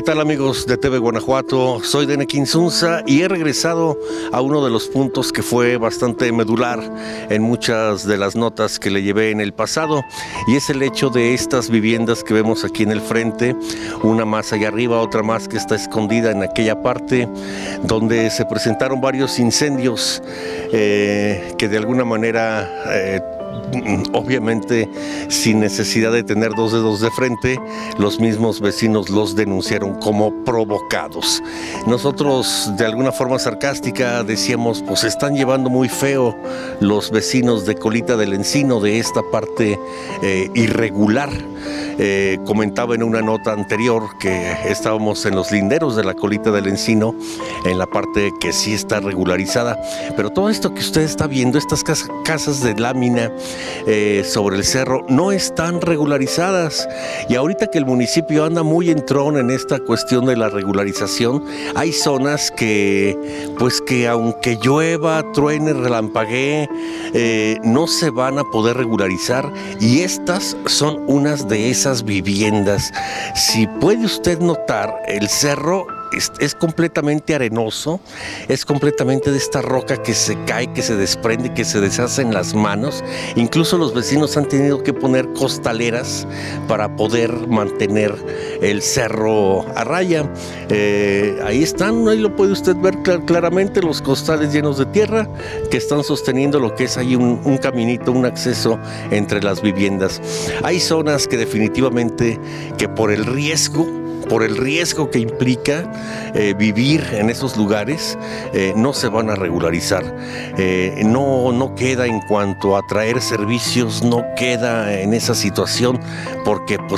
tal, amigos de TV Guanajuato? Soy Denek Insunza y he regresado a uno de los puntos que fue bastante medular en muchas de las notas que le llevé en el pasado, y es el hecho de estas viviendas que vemos aquí en el frente, una más allá arriba, otra más que está escondida en aquella parte, donde se presentaron varios incendios que de alguna manera obviamente sin necesidad de tener dos dedos de frente, los mismos vecinos los denunciaron como provocados. Nosotros de alguna forma sarcástica decíamos, pues están llevando muy feo los vecinos de Colita del Encino, de esta parte irregular. Comentaba en una nota anterior que estábamos en los linderos de la Colita del Encino, en la parte que sí está regularizada, pero todo esto que usted está viendo, estas casas de lámina sobre el cerro, no están regularizadas, y ahorita que el municipio anda muy entrón en esta cuestión de la regularización, hay zonas que pues que aunque llueva, truene, relampaguee, no se van a poder regularizar, y estas son unas de esas viviendas. Si puede usted notar, el cerro es completamente arenoso, es completamente de esta roca que se cae, que se desprende, que se deshace en las manos. Incluso los vecinos han tenido que poner costaleras para poder mantener el cerro a raya. Ahí están, ahí lo puede usted ver claramente, los costales llenos de tierra que están sosteniendo lo que es ahí un caminito, un acceso entre las viviendas. Hay zonas que definitivamente, que por el riesgo que implica vivir en esos lugares, no se van a regularizar. No queda en cuanto a traer servicios, no queda en esa situación, porque pues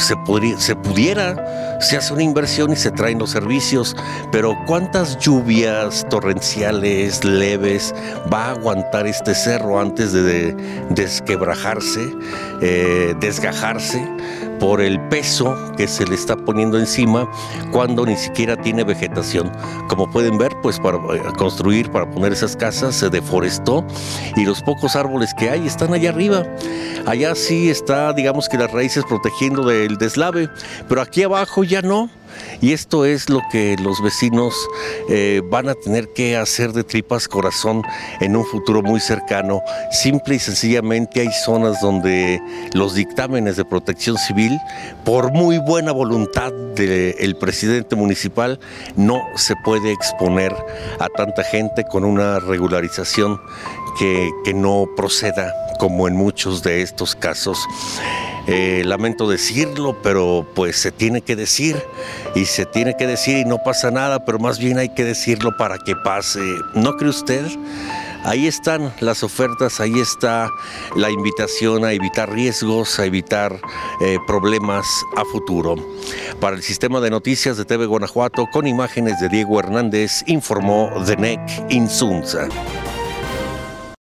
se hace una inversión y se traen los servicios, pero ¿cuántas lluvias torrenciales, leves, va a aguantar este cerro antes de desquebrajarse, desgajarse por el peso que se le está poniendo encima, cuando ni siquiera tiene vegetación? Como pueden ver, pues para construir, para poner esas casas, se deforestó, y los pocos árboles que hay están allá arriba. Allá sí está, digamos que las raíces protegiendo del deslave, pero aquí abajo ya no. Y esto es lo que los vecinos van a tener que hacer de tripas corazón en un futuro muy cercano. Simple y sencillamente hay zonas donde los dictámenes de protección civil, por muy buena voluntad del presidente municipal, no se puede exponer a tanta gente con una regularización que no proceda, como en muchos de estos casos. Lamento decirlo, pero pues se tiene que decir, y no pasa nada, pero más bien hay que decirlo para que pase. ¿No cree usted? Ahí están las ofertas, ahí está la invitación a evitar riesgos, a evitar problemas a futuro. Para el sistema de noticias de TV Guanajuato, con imágenes de Diego Hernández, informó Denek Insunza.